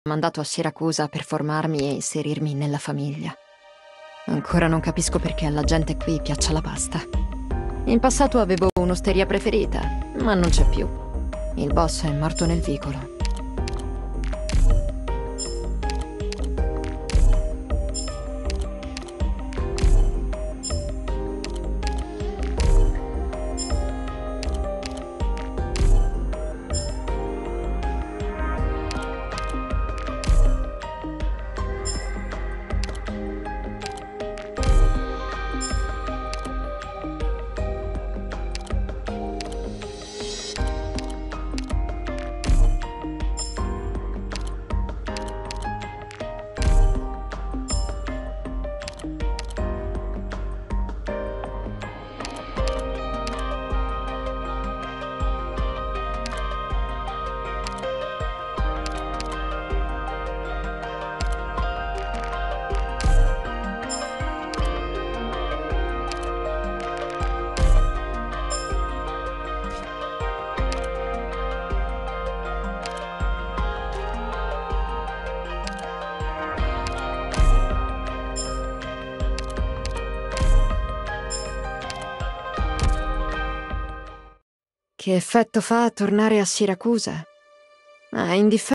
mandato a Siracusa per formarmi e inserirmi nella famiglia. Ancora non capisco perché alla gente qui piaccia la pasta. In passato avevo un'osteria preferita, ma non c'è più. Il boss è morto nel vicolo. Che effetto fa tornare a Siracusa? È indifferente.